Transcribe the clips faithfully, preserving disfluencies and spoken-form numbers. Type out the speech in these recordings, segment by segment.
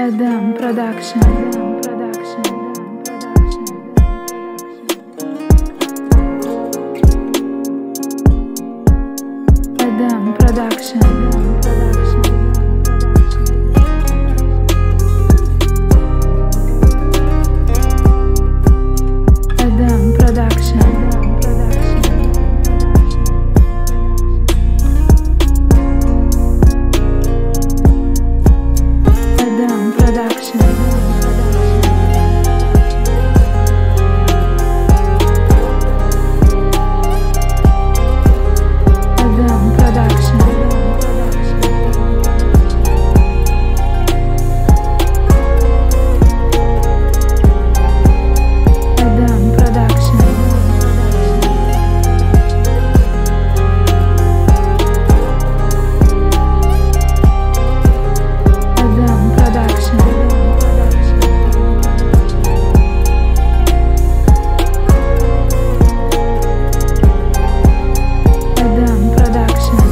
Adam Production. Adam Production. Adam Production. Adam Production. Adam Production. Adam Production. Adam Production. Adam Production.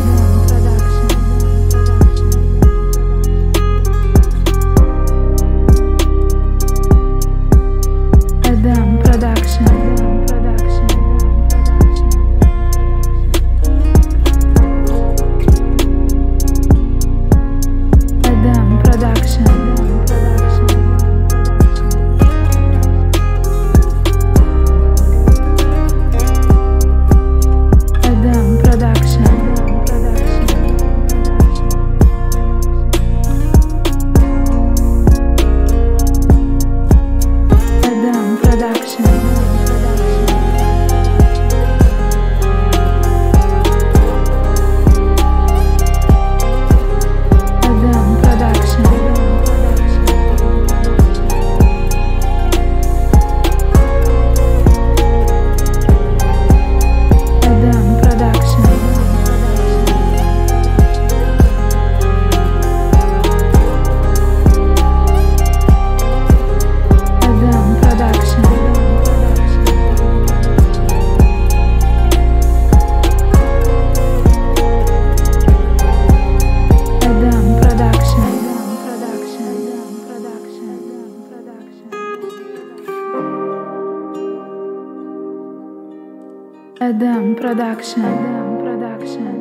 Adam Production. Adam Production. Adam Production. Adam Production. Adam Production. Adam Production. Adam Production. Adam Production. Adam Production. Adam Production.